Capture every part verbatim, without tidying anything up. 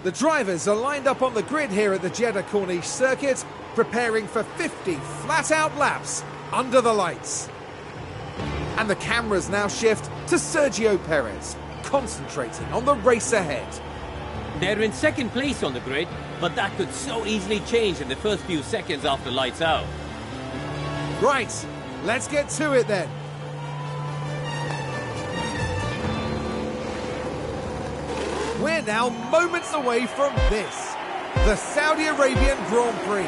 The drivers are lined up on the grid here at the Jeddah Corniche circuit, preparing for fifty flat-out laps under the lights. And the cameras now shift to Sergio Perez, concentrating on the race ahead. They're in second place on the grid, but that could so easily change in the first few seconds after lights out. Right, let's get to it then. We're now moments away from this, the Saudi Arabian Grand Prix.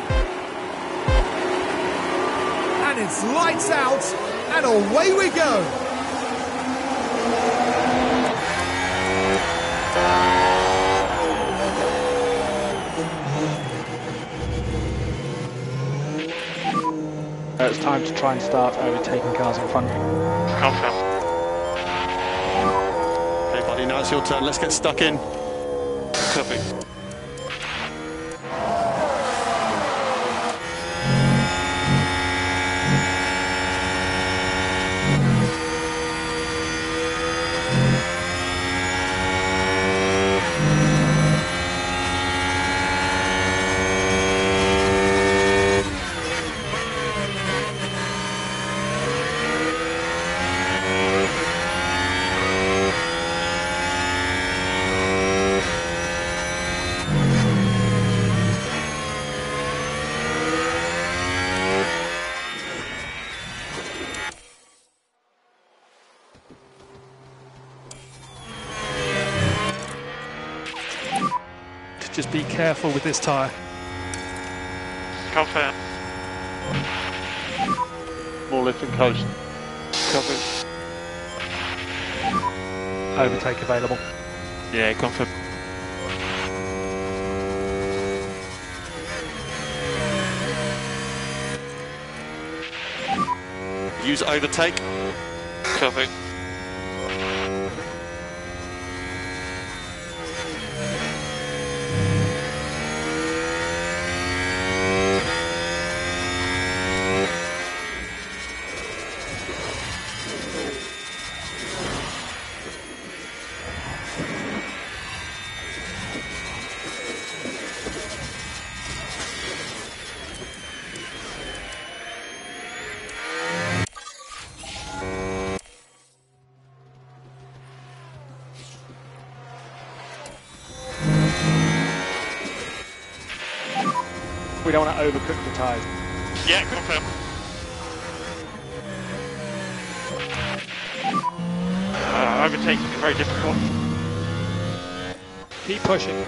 And it's lights out, and away we go. Uh, it's time to try and start overtaking cars in front. Confirm. Okay, buddy, now it's your turn. Let's get stuck in. Copy. Just be careful with this tyre. Confirm. More lift and coast. Copy. Overtake available. Yeah, confirm. Use overtake. Copy. We don't want to overcook the tyres. Yeah, confirm. Uh, overtaking is very difficult. Keep pushing.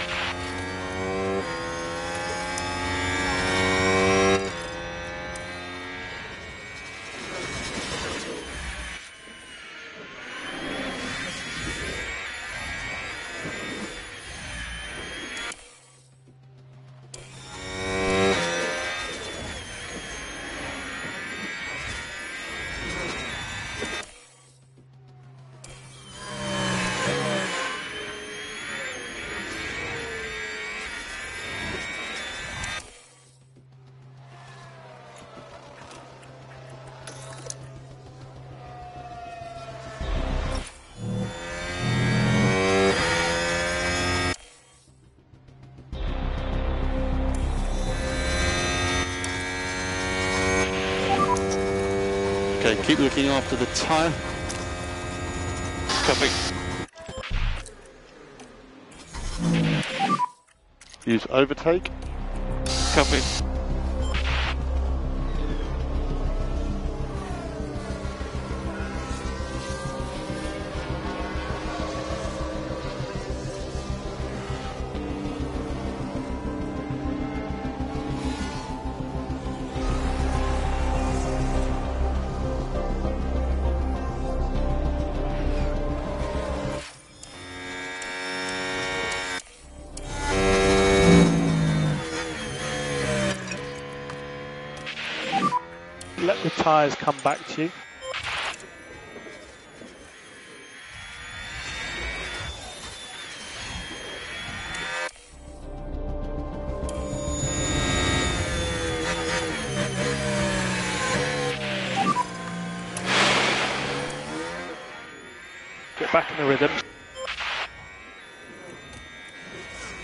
Okay, keep looking after the tyre. Copy. Use overtake. Copy. Let the tyres come back to you. Get back in the rhythm.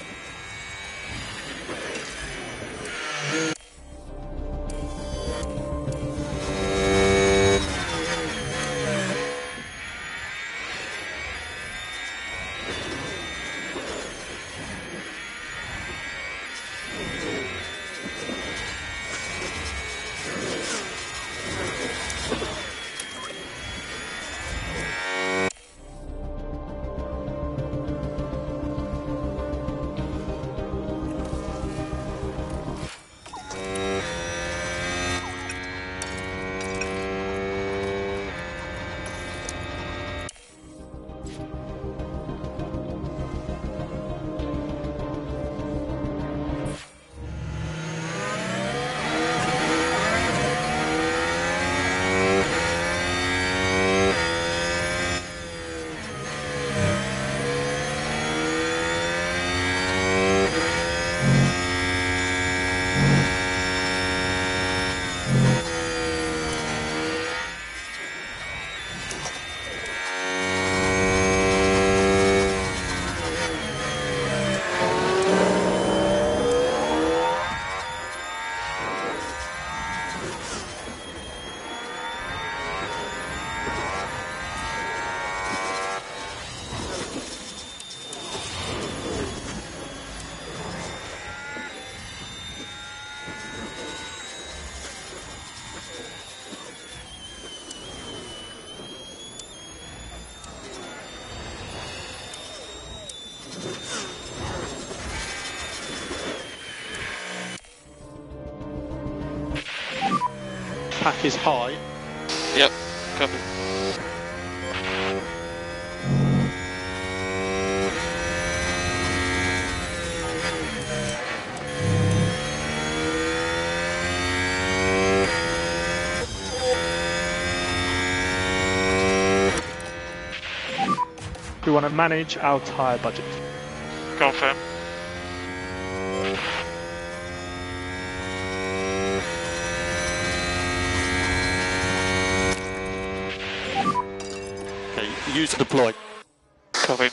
Pack is high. Yep, copy. We want to manage our tyre budget. Confirm. Okay, use deploy. Copy.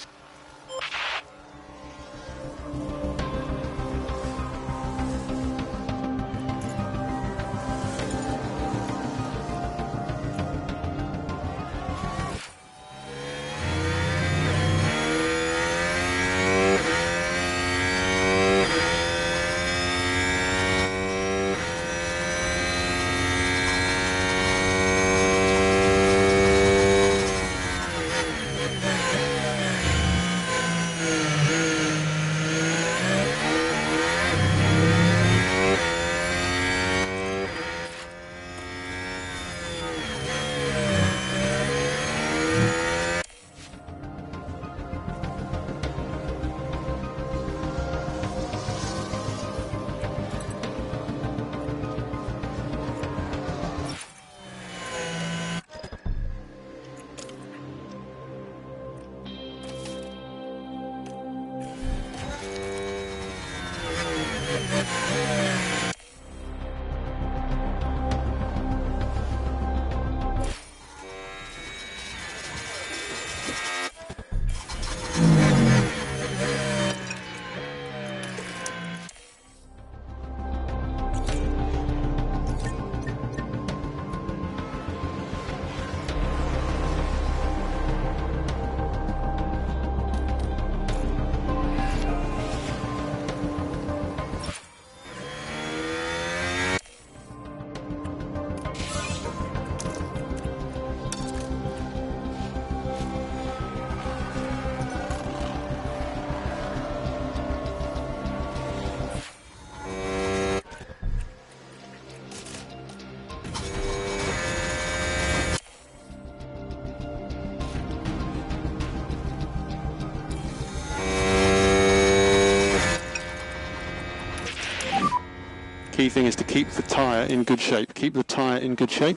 Key thing is to keep the tyre in good shape. Keep the tyre in good shape.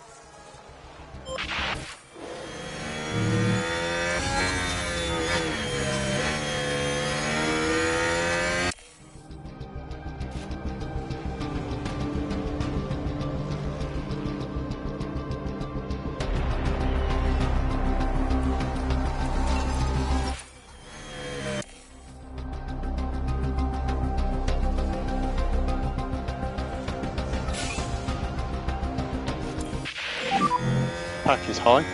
Pack is high.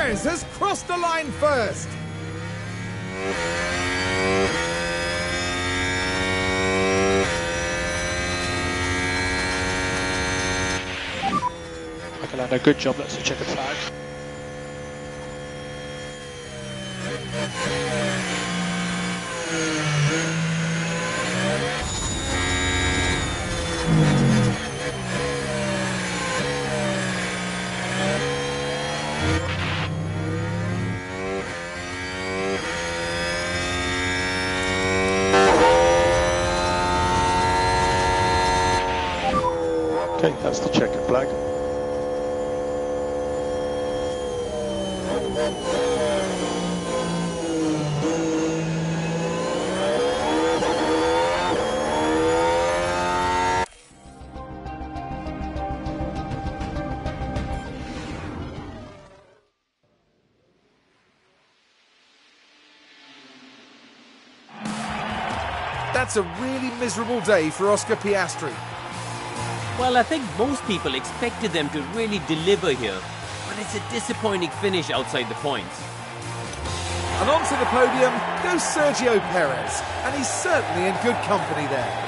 Perez has crossed the line first. Mclaren, a good job, that's a checkered flag. Okay, that's the checkered flag. That's a really miserable day for Oscar Piastri. Well, I think most people expected them to really deliver here, but it's a disappointing finish outside the points. And onto the podium goes Sergio Perez, and he's certainly in good company there.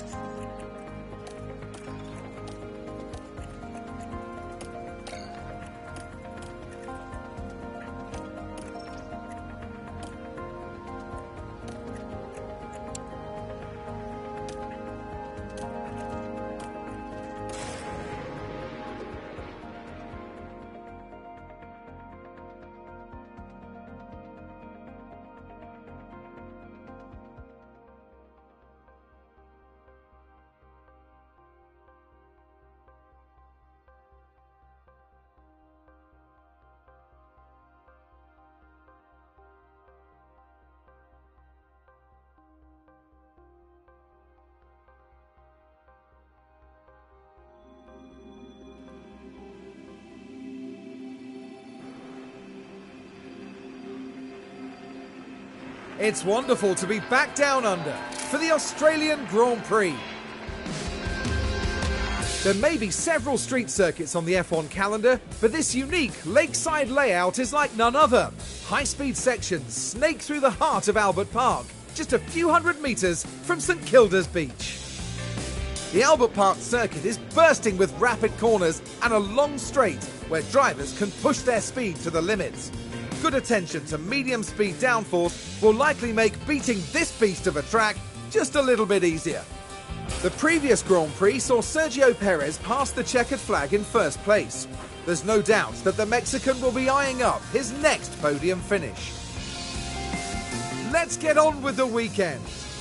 It's wonderful to be back down under for the Australian Grand Prix. There may be several street circuits on the F one calendar, but this unique lakeside layout is like none other. High-speed sections snake through the heart of Albert Park, just a few hundred metres from St Kilda's beach. The Albert Park circuit is bursting with rapid corners and a long straight where drivers can push their speed to the limits. Good attention to medium-speed downforce will likely make beating this beast of a track just a little bit easier. The previous Grand Prix saw Sergio Perez pass the checkered flag in first place. There's no doubt that the Mexican will be eyeing up his next podium finish. Let's get on with the weekend.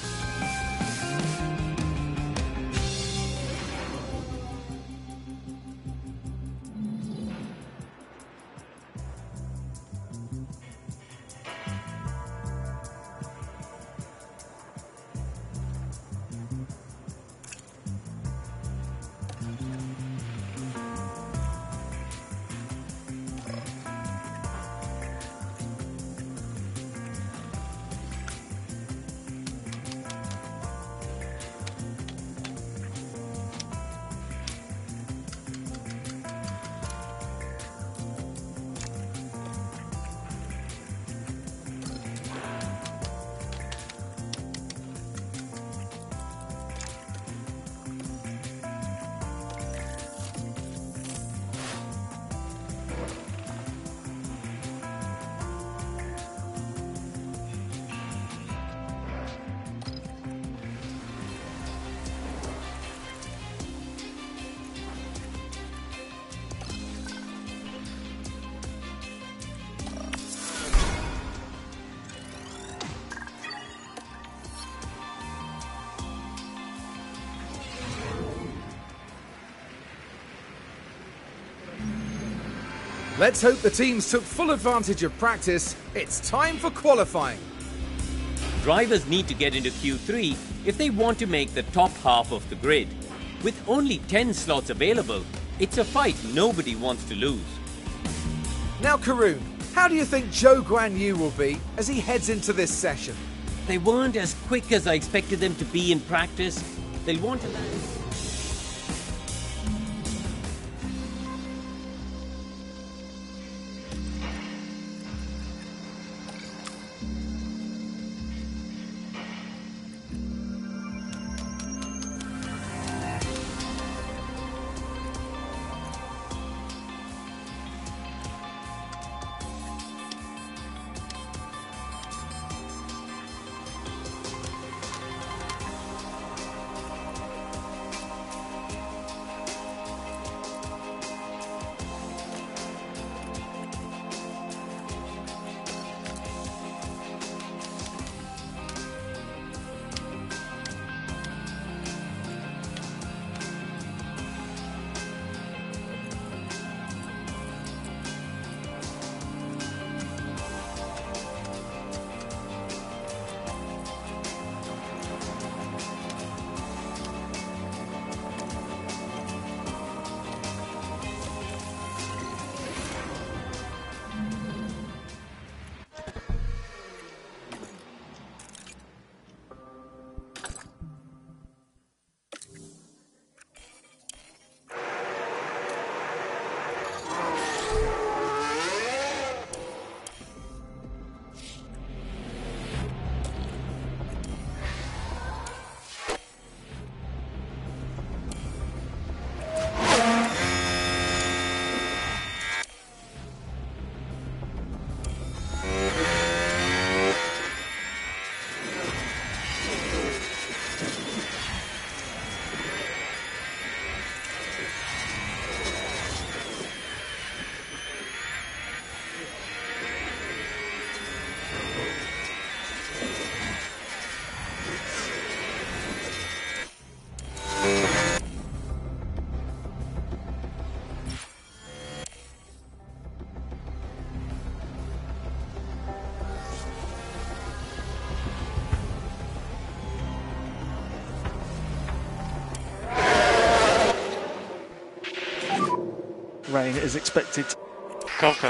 Let's hope the teams took full advantage of practice. It's time for qualifying. Drivers need to get into Q three if they want to make the top half of the grid. With only ten slots available, it's a fight nobody wants to lose. Now, Karun, how do you think Zhou Guan Yu will be as he heads into this session? They weren't as quick as I expected them to be in practice. They'll want to land. rain is expected. Confirm.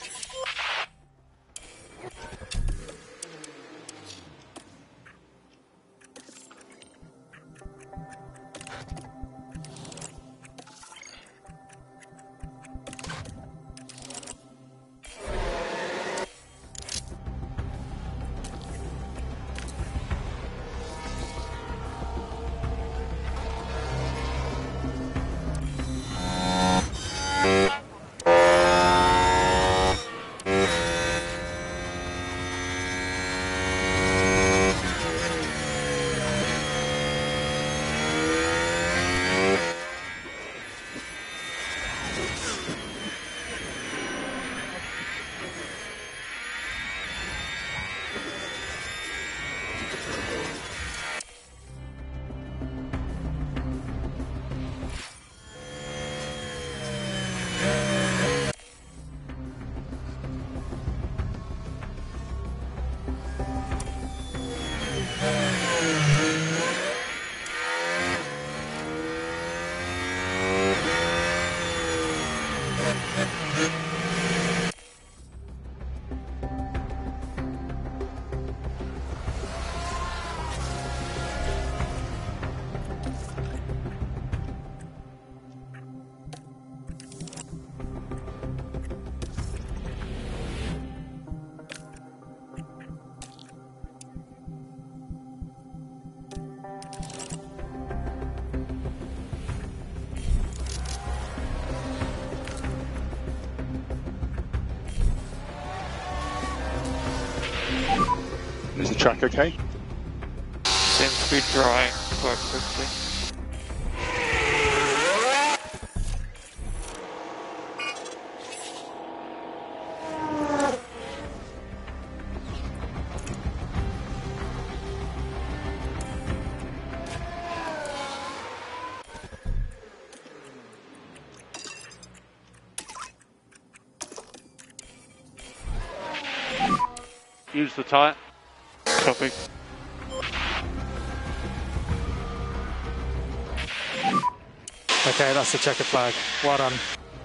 Is the track okay? Seems to be drying quite quickly. Use the tyre. Copy. Okay, that's the checkered flag. Well done.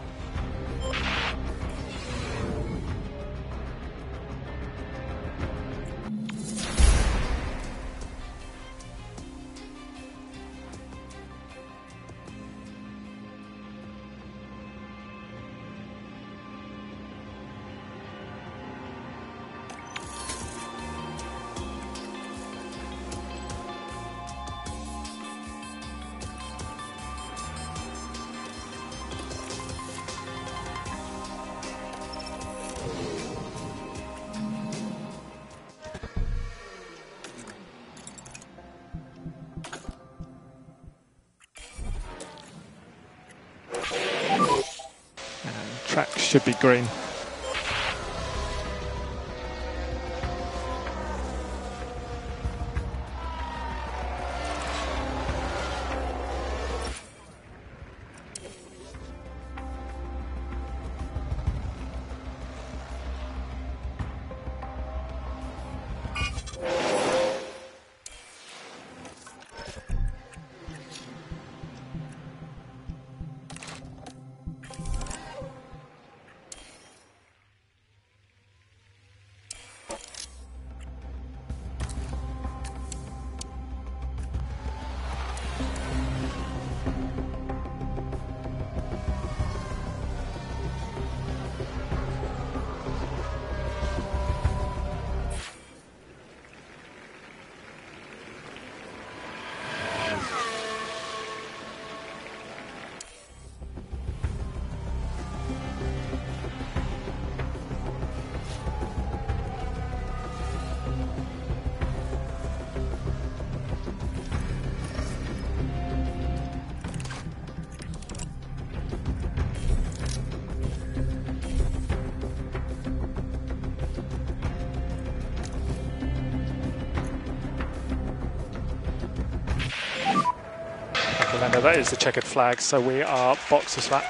Track should be green. Remember, that is the checkered flag, so we are boxer slap.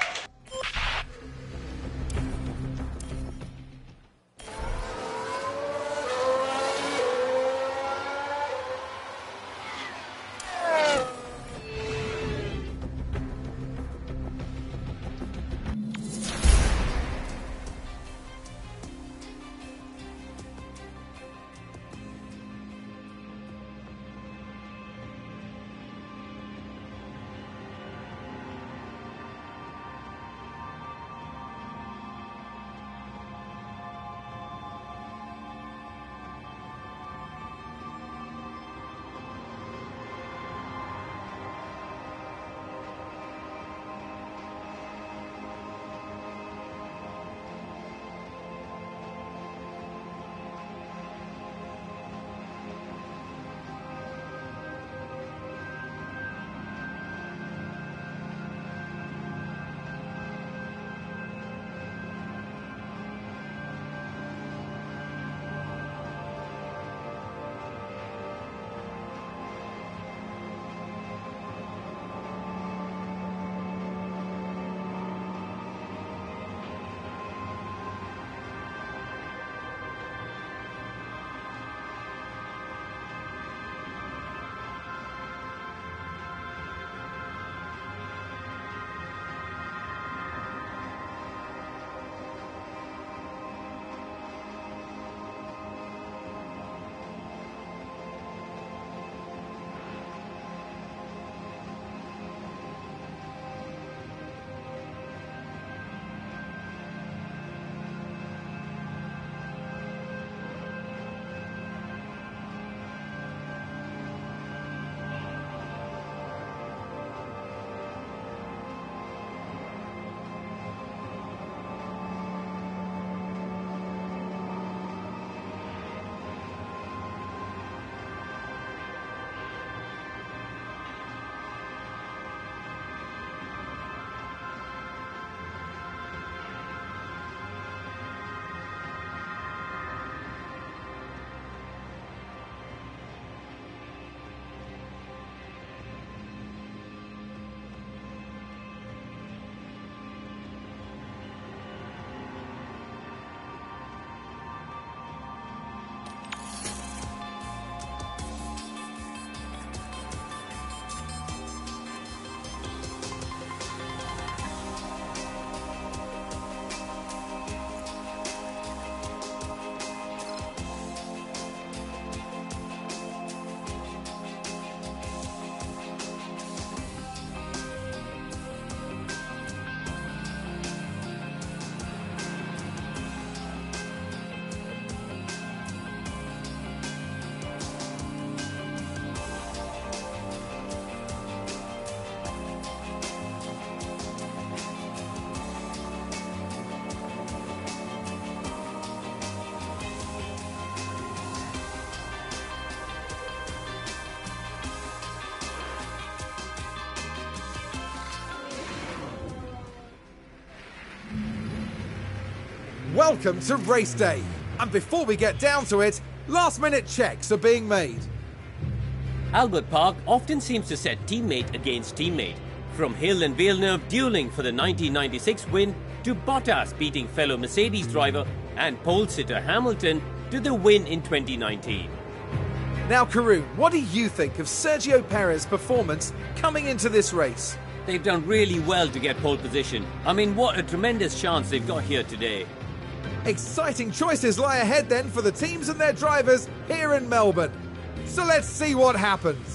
Welcome to race day. And before we get down to it, last minute checks are being made. Albert Park often seems to set teammate against teammate. From Hill and Villeneuve dueling for the nineteen ninety-six win, to Bottas beating fellow Mercedes driver and pole sitter Hamilton to the win in twenty nineteen. Now, Karun, what do you think of Sergio Perez's performance coming into this race? They've done really well to get pole position. I mean, what a tremendous chance they've got here today. Exciting choices lie ahead then for the teams and their drivers here in Melbourne. So let's see what happens.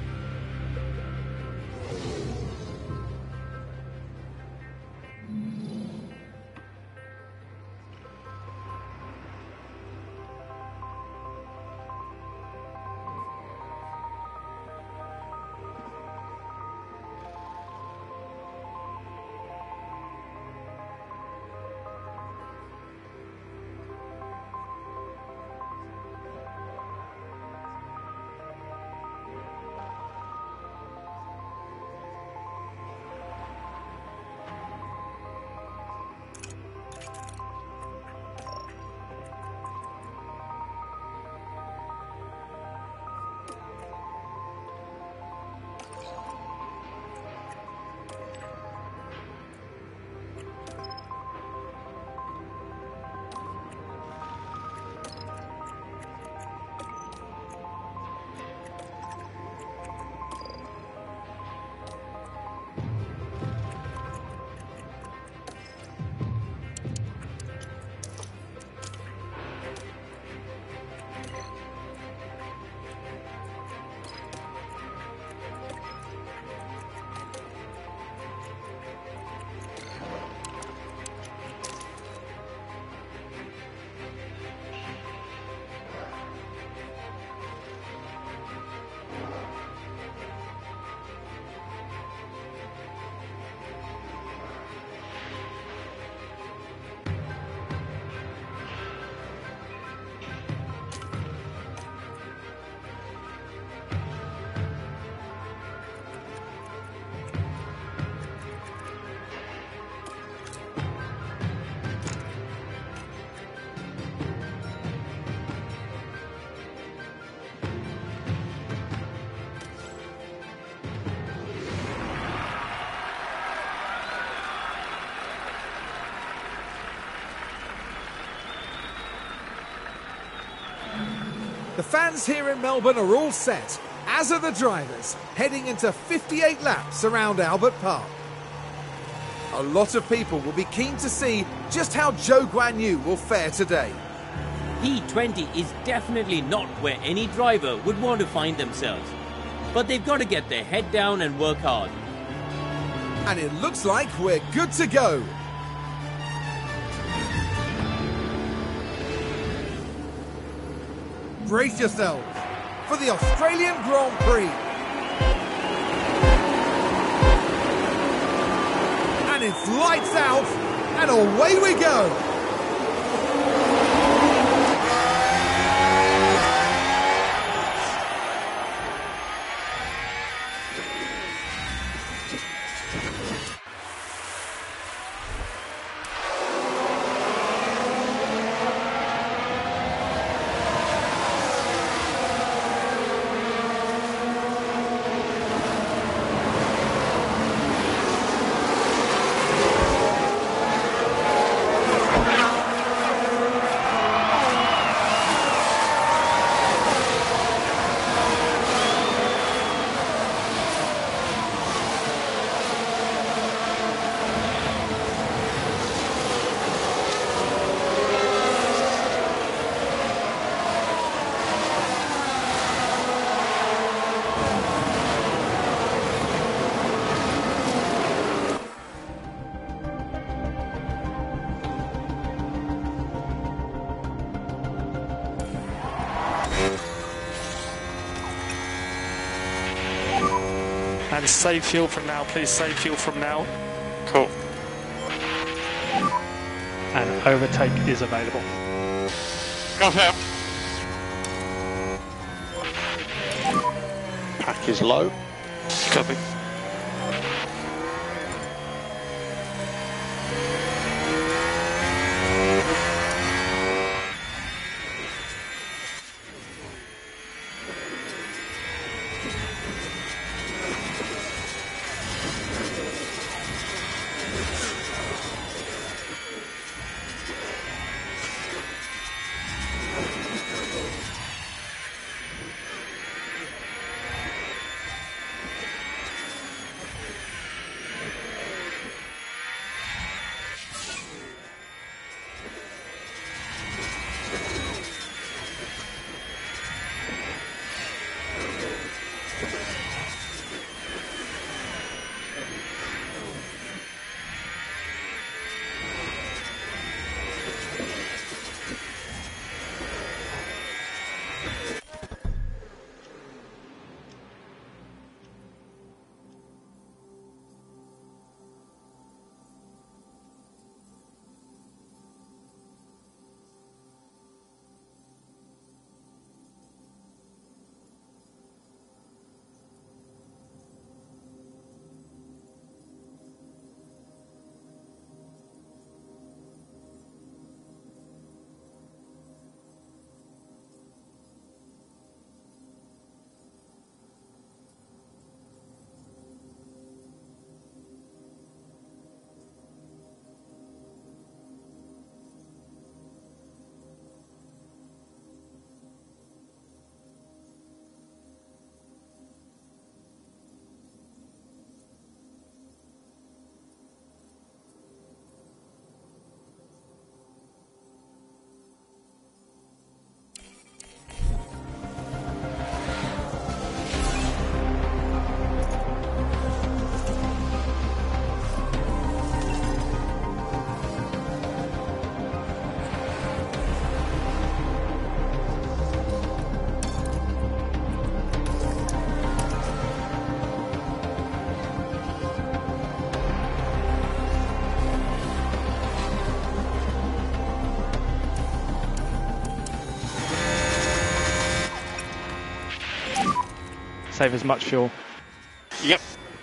The fans here in Melbourne are all set, as are the drivers, heading into fifty-eight laps around Albert Park. A lot of people will be keen to see just how Zhou Guanyu will fare today. P twenty is definitely not where any driver would want to find themselves. But they've got to get their head down and work hard. And it looks like we're good to go. Brace yourselves for the Australian Grand Prix. And it's lights out, and away we go. And save fuel from now, please save fuel from now. Cool. And overtake is available. Got him. Pack is low. Copy. save as much fuel. Yep.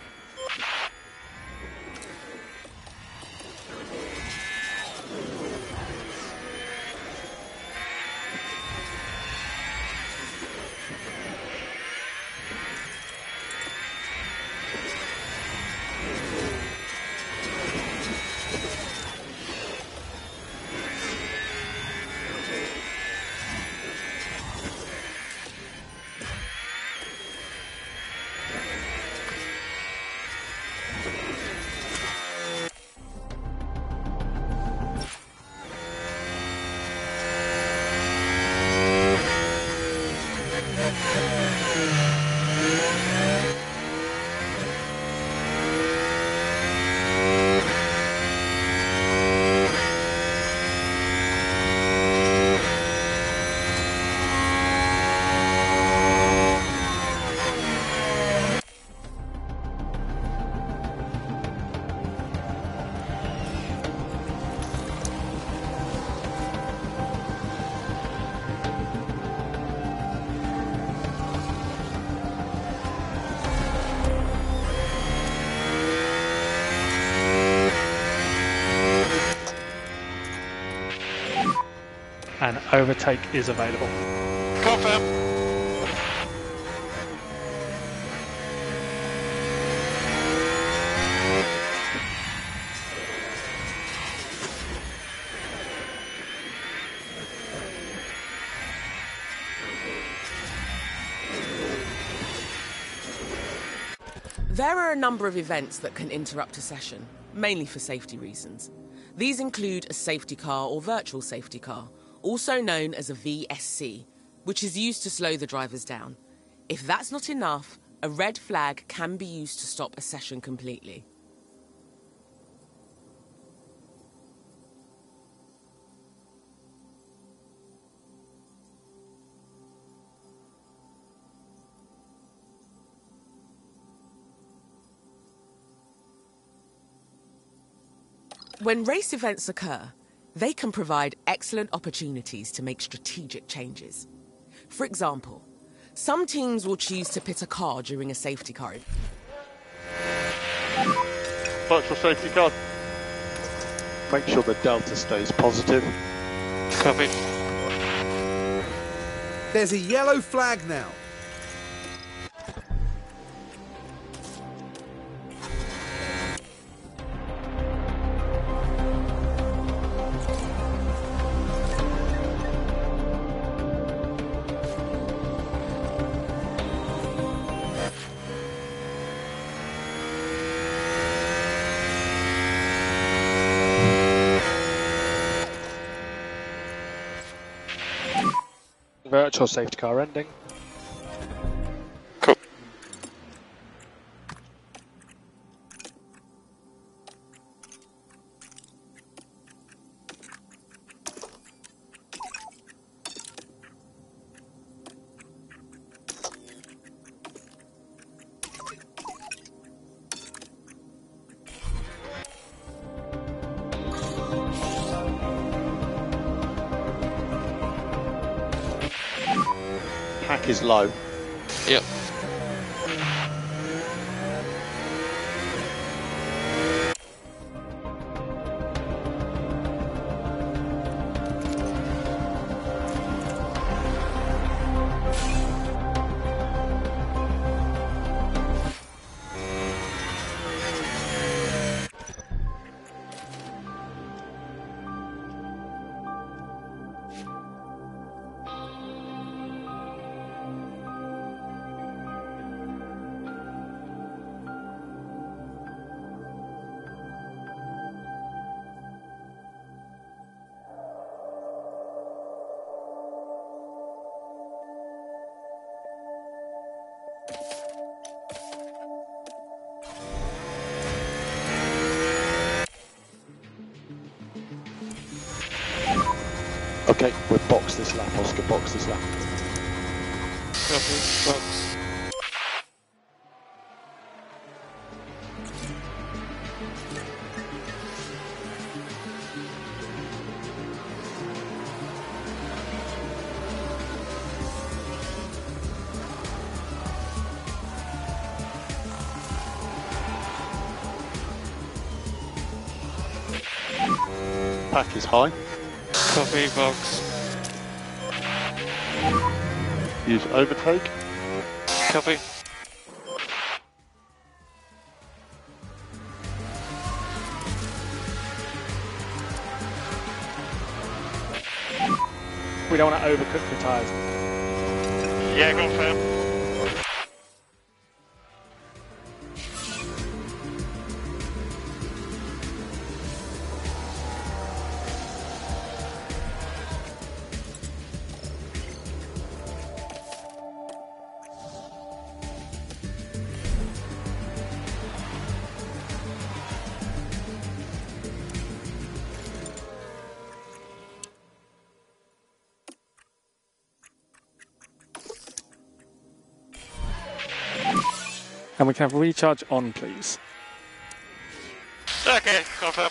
And overtake is available. Confirm. There are a number of events that can interrupt a session, mainly for safety reasons. These include a safety car or virtual safety car, also known as a V S C, which is used to slow the drivers down. If that's not enough, a red flag can be used to stop a session completely. When race events occur, they can provide excellent opportunities to make strategic changes. For example, some teams will choose to pit a car during a safety car. Virtual safety car. Make sure the delta stays positive. Copy. There's a yellow flag now. Virtual safety car ending. Cool. Pack is low. Yep. Okay, we'll box this lap, Oscar, box this lap. Copy. Box. pack is high. Copy, box. Use overtake. Copy. We don't want to overcook the tyres. Yeah, confirm. And we can have recharge on, please. Okay, confirm.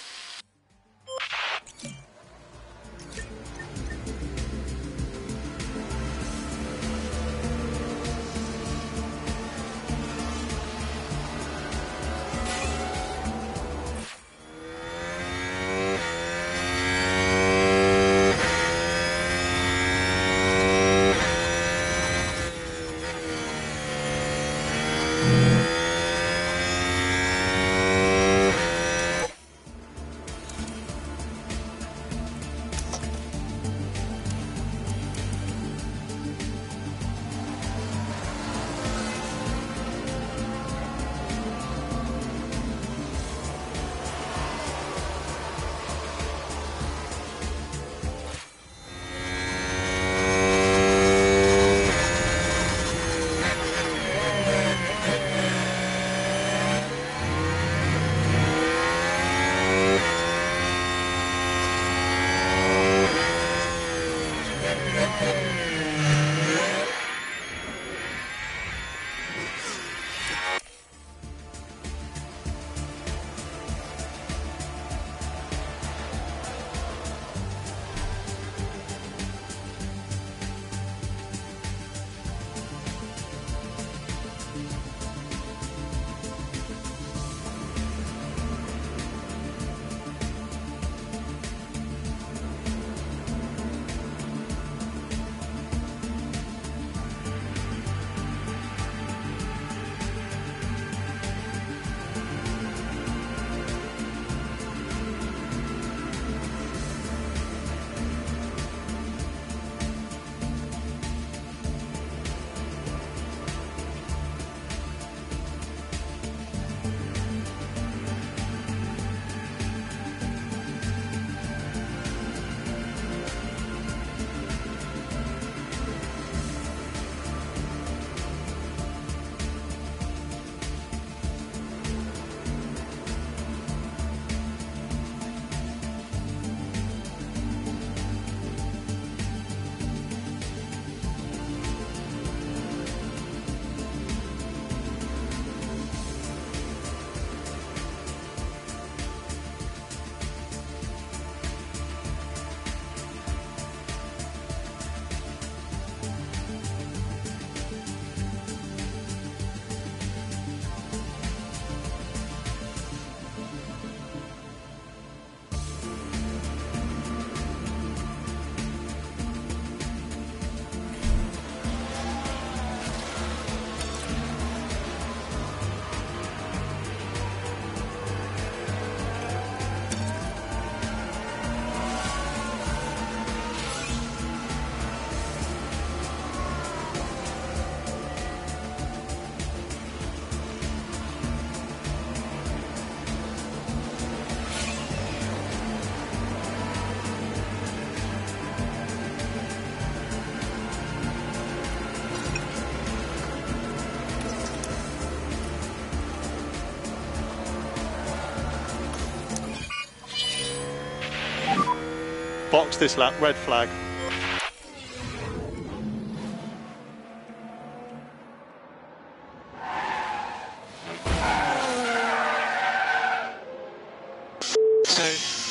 Box this lap, red flag. Safe.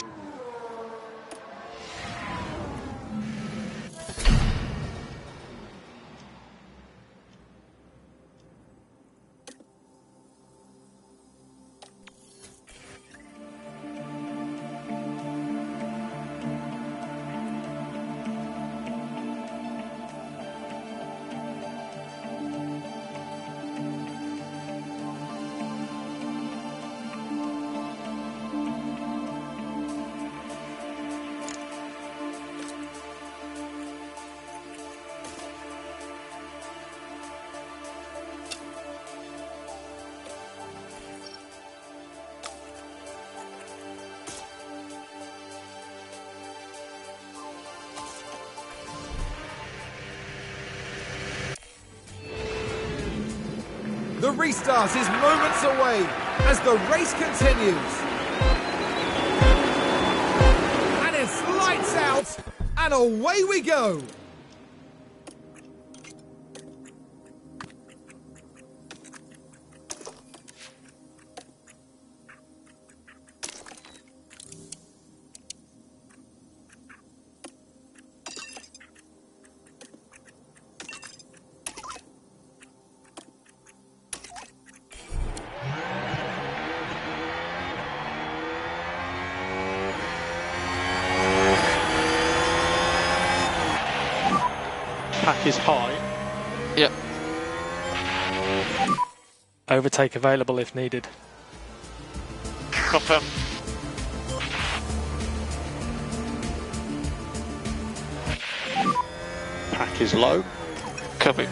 restart is moments away as the race continues. And it's lights out, and away we go. Pack is high. Yep. Overtake available if needed. Confirm. Pack is low. Copy.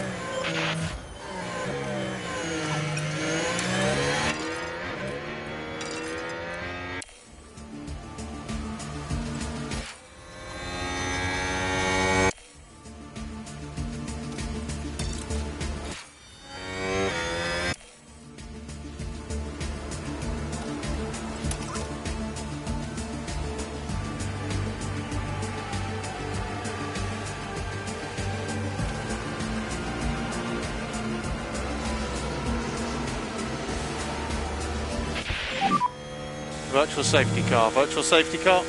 Virtual safety car, virtual safety car.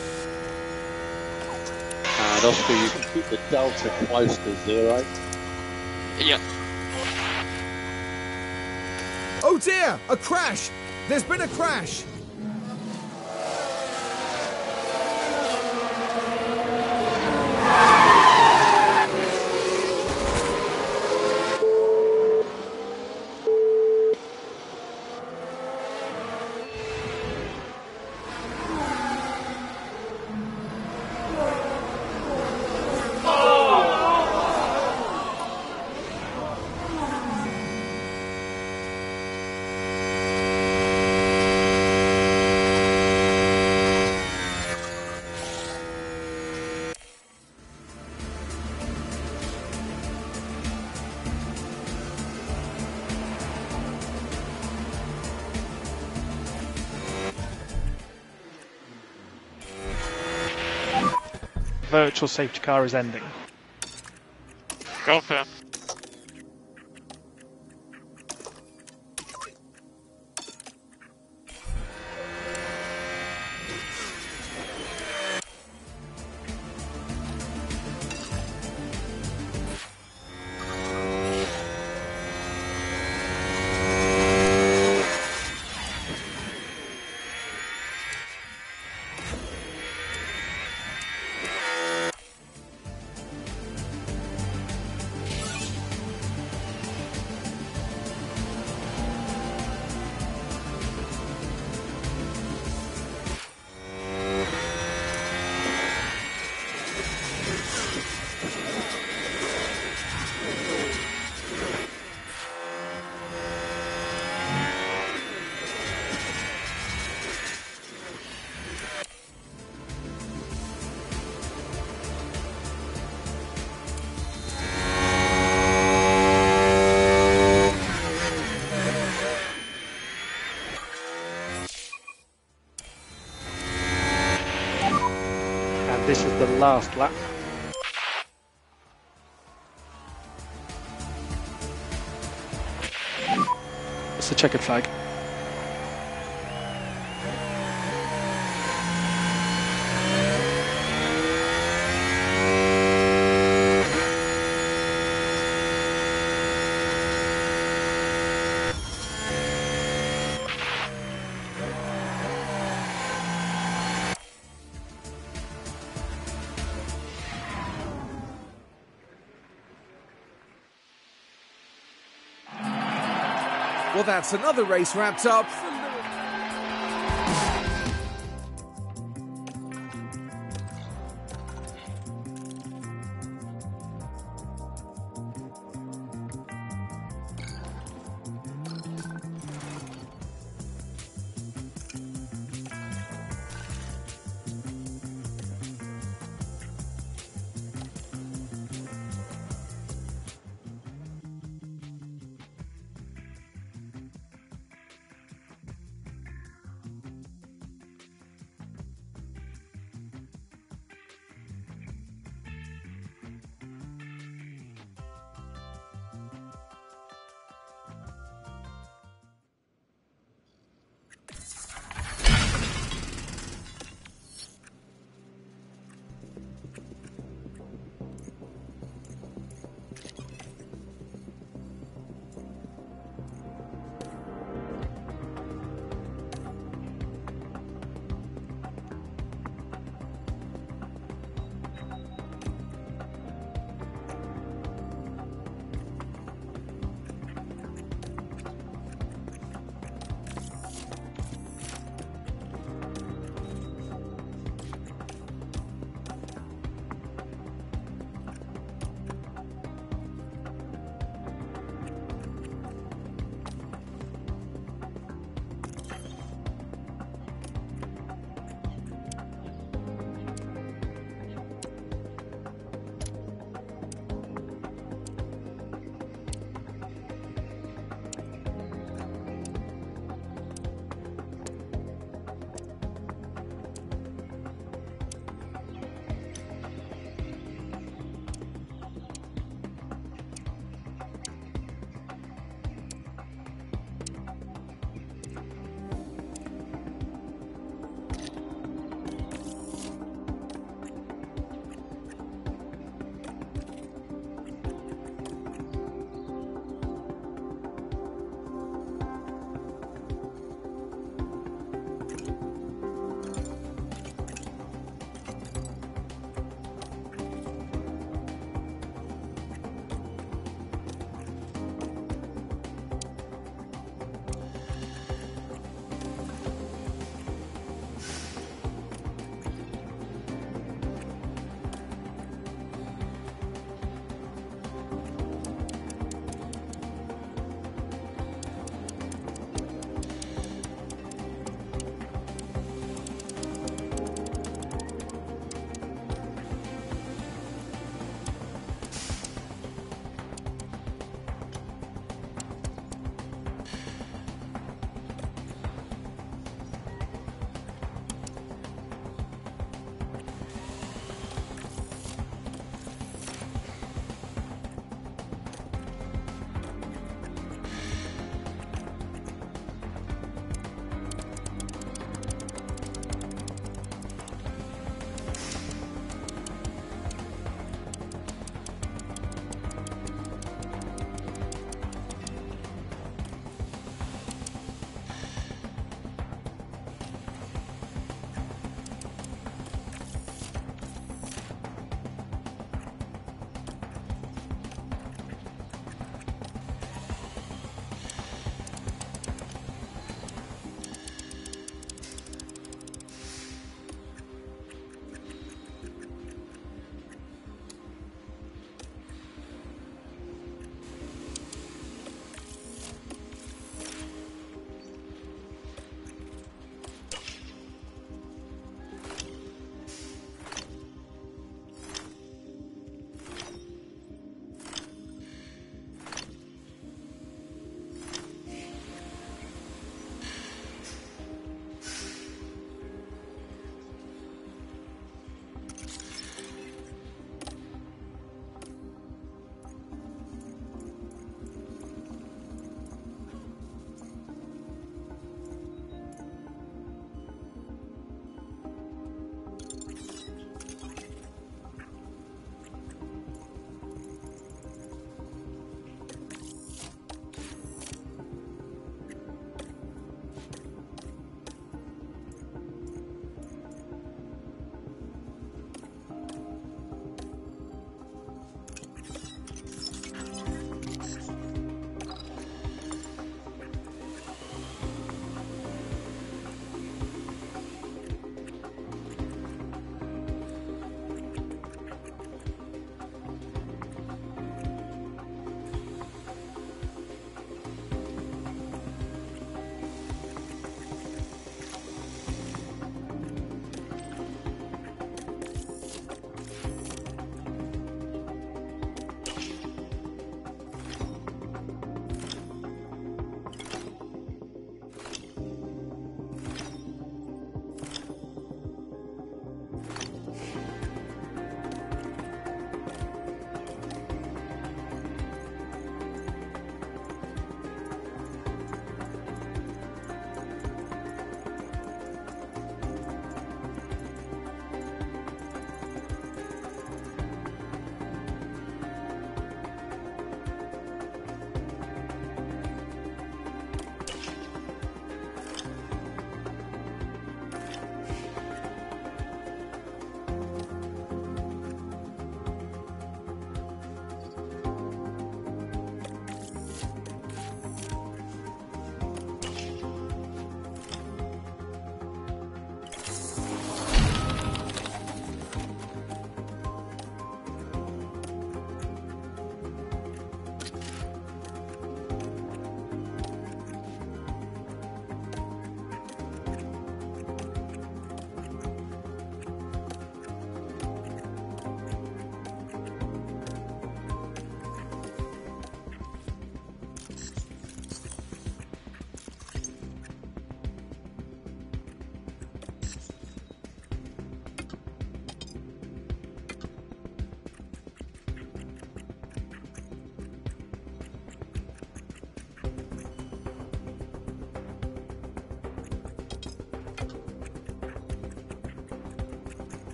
And Oscar, you can keep the delta close to zero. Yep. Oh dear, a crash. There's been a crash. Virtual safety car is ending. Confirm. This is the last lap. It's the checkered flag. Well, that's another race wrapped up.